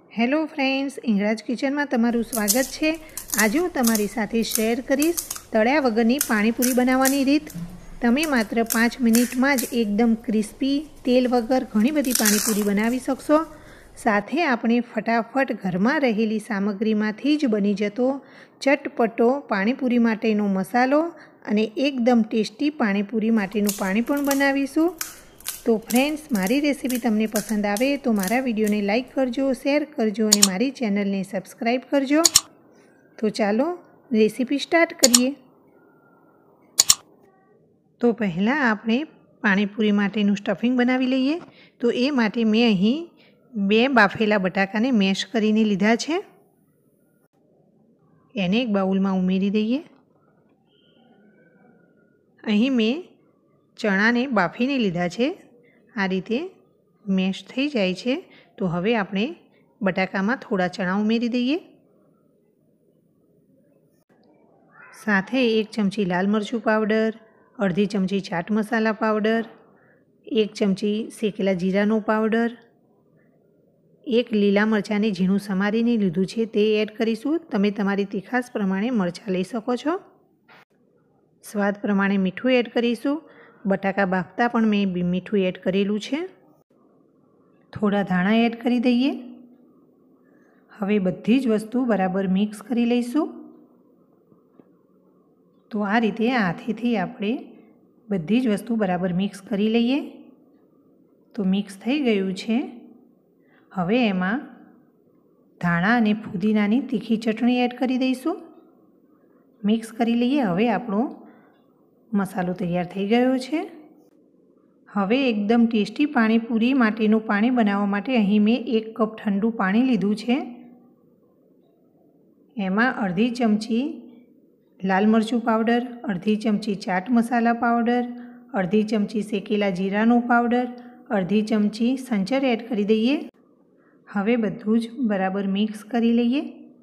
Hello friends, इंगराज kitchen में तमारुं स्वागत है। आज हूँ तमारी साथे शेर करीश तळ्या वगरनी पाणीपुरी बनाववानी रीत। तमे मात्र 5 मिनिट में ज एकदम क्रिस्पी तेल वगर घणी बधी पाणीपुरी बनावी शकशो। साथे आपणे फटाफट घर में रहेली सामग्रीमांथी ज बनी जतो चटपटो पाणीपुरी माटेनो मसालो अने एकदम टेस्टी पाणीपुरी माटेनुं पाणी पण बनावीशुं। तो फ्रेंड्स, मारी रेसिपी तमने पसंद आवे तो मारा विडियो ने लाइक करजो, शेर करजो और मारी चेनल ने सब्सक्राइब करजो। तो चलो रेसिपी स्टार्ट करिए। तो पहला आपणे पाणीपुरी माटेनुं स्टफिंग बनावी लईए। तो ए माटे मैं अहीं 2 बाफेला बटाकाने मेश करीने लीधा छे। एने एक बाउल में उमेरी दईए। अहीं मैं चना ने बाफीने लीधा छे। आ रीते मेश थई जाय छे। तो हवे आपणे बटाका में थोड़ा चना उमेरी दईए। साथे 1 चमची लाल मरचुं पाउडर, अर्धी चमची चाट मसाला पाउडर, 1 चमची शेकेला जीरानो पाउडर, 1 लीला मरचाने झीणुं समारीने लीधुं छे ते एड करीशुं। तमे तमारी तीखास प्रमाणे मरचां लई शको छो। स्वाद प्रमाणे मीठुं एड करीशुं। बटाका बाफता पण मैं मीठुं एड करेलुं छे। थोड़ा धाणा एड करी दईए। हवे बधी ज वस्तु बराबर मिक्स करी लईशुं। तो आ रीते हाथेथी आपणे बधी ज वस्तु बराबर मिक्स करी लईए। तो मिक्स थई गयुं छे। हवे एमां धाणा अने फुदीनानी तीखी चटणी एड करी दईशुं। मिक्स करी लईए। हवे आपणो मसालो तैयार थई गयो छे। हवे एकदम टेस्टी पाणीपुरी माटेनुं पाणी बनाववा माटे अहीं मैं 1 कप ठंडू पाणी लीधुं छे। एमां अर्धी चमची लाल मरचुं पाउडर, अर्धी चमची चाट मसाला पाउडर, अर्धी चमची शेकेला जीरानो पाउडर, अर्धी चमची संचर एड करी दईए। हवे बधुं ज बराबर मिक्स करी लईए।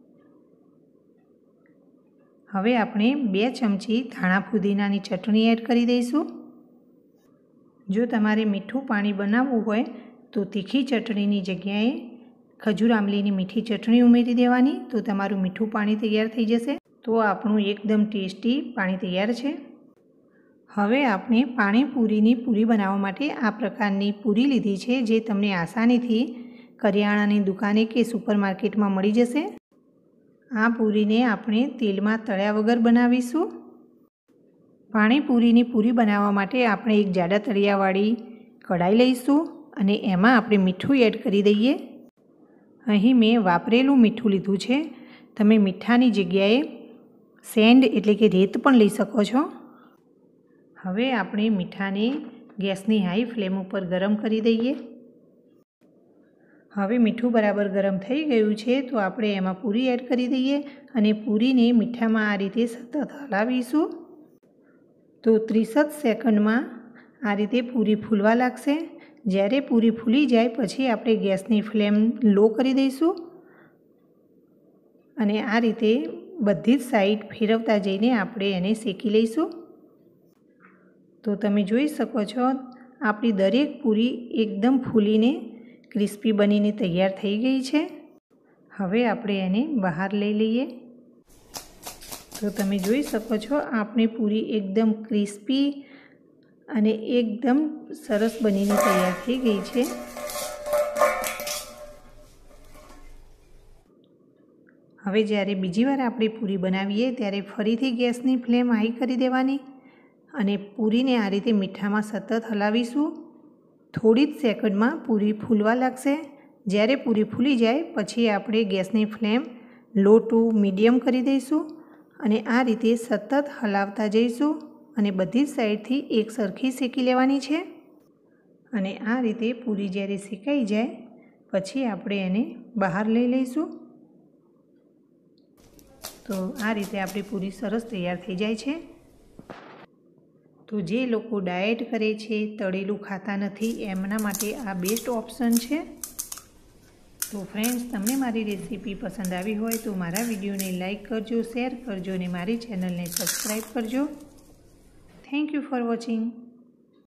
हवे आपणे 2 चमची धाणा फुदीनानी चटणी एड करी दईशुं। जो तमारे मीठुं पाणी बनाववुं होय तो तीखी चटणीनी जग्याए खजूर आंबलीनी मीठी चटणी उमेरी देवानी। तो तमारुं मीठुं पाणी तैयार थई जशे। तो आपणुं एकदम टेस्टी पाणी तैयार छे। हवे आपणे पाणीपुरीनी पूरी बनाववा माटे आ प्रकारनी पूरी लीधी छे, जे तमने आसानीथी करियाणानी दुकाने के सुपरमार्केट में मळी जशे। आ पूरी ने आपणे तेल में तळ्या वगर बनावीशुं। पाणीपुरीनी पूरी बनाववा माटे आपणे एक जाडा तळियावाળી कढ़ाई लईशुं अने एमां आपणे मीठुं एड करी दईए। अहीं मैं वापरेलुं मीठुं लीधुं छे। तमे मीठानी जग्याए सेंड एटले के रेत पण लई शको छो। हवे आपणे मीठाने गैसनी हाई फ्लेम पर गरम करी दईए। हवे मीठुं बराबर गरम थई गयुं छे। तो आपणे एमां पूरी एड करी दईए अने पूरीने मीठामां आ रीते सतत हलावीशुं। तो 30 सेकंड में आ रीते पूरी फूलवा लागशे। ज्यारे पूरी फूली जाए पछी आपणे गैसनी फ्लेम लो करी दईशुं अने आ रीते बधी ज साइड फेरवता जईने आपणे एने शेकी लईशुं। तो तमे जोई शको छो आपणी दरेक पूरी एकदम फूलीने क्रिस्पी बनीने तैयार थई गई छे। हवे आपणे एने बहार लई लईए। तो तमे जोई शको छो आपणी पूरी एकदम क्रिस्पी अने एकदम सरस बनीने तैयार थई गई छे। हवे ज्यारे बीजी वार आपणे पूरी बनावीए त्यारे फरीथी गैसनी फ्लेम हाई करी देवानी अने पूरीने आ रीते मीठामां सतत हलावीशुं। थोड़ी ज सेकंड में पूरी फूलवा लागशे। ज्यारे पूरी फूली जाए पछी आपणे गैसनी फ्लेम लो टू मीडियम करी दईशुं अने आ रीते सतत हलावता जईशुं अने बधी साइडथी एक सरखी शेकी लेवानी छे। अने आ रीते पूरी ज्यारे शेकाई जाए पछी आपणे एने बहार लई लईशुं। तो आ रीते आपणी पूरी सरस तैयार थई जाय छे। तो जे लोको डायट करे छे, तळेलुं खाता नथी, एमना माटे आ बेस्ट ऑप्शन छे। तो फ्रेंड्स, तमने मारी रेसिपी पसंद आवी होय तो मारा विडियो ने लाइक करजो, शेर करजो ने मारी चेनल ने सब्सक्राइब करजो। Thank you for watching.